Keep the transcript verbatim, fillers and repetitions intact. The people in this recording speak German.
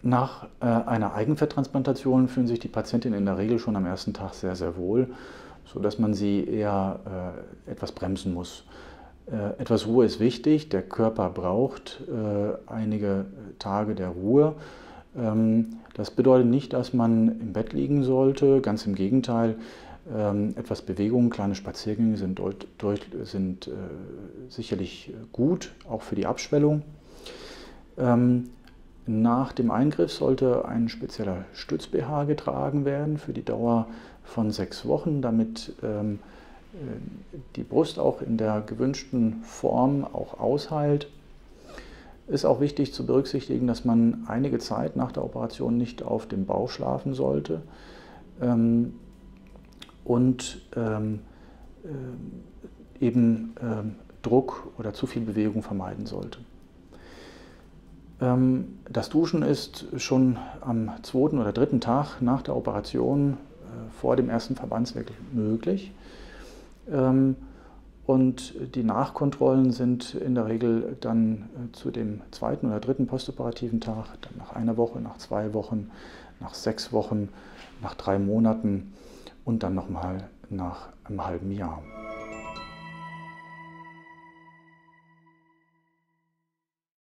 Nach äh, einer Eigenfetttransplantation fühlen sich die Patientinnen in der Regel schon am ersten Tag sehr, sehr wohl, sodass man sie eher äh, etwas bremsen muss. Äh, etwas Ruhe ist wichtig, der Körper braucht äh, einige Tage der Ruhe. Ähm, das bedeutet nicht, dass man im Bett liegen sollte, ganz im Gegenteil. Ähm, etwas Bewegung, kleine Spaziergänge sind, deut, deut, sind äh, sicherlich gut, auch für die Abschwellung. Ähm, Nach dem Eingriff sollte ein spezieller Stütz-B H getragen werden für die Dauer von sechs Wochen, damit ähm, die Brust auch in der gewünschten Form auch ausheilt. Ist auch wichtig zu berücksichtigen, dass man einige Zeit nach der Operation nicht auf dem Bauch schlafen sollte ähm, und ähm, äh, eben ähm, Druck oder zu viel Bewegung vermeiden sollte. Das Duschen ist schon am zweiten oder dritten Tag nach der Operation äh, vor dem ersten Verbandswechsel möglich. Ähm, und die Nachkontrollen sind in der Regel dann äh, zu dem zweiten oder dritten postoperativen Tag, dann nach einer Woche, nach zwei Wochen, nach sechs Wochen, nach drei Monaten und dann nochmal nach einem halben Jahr.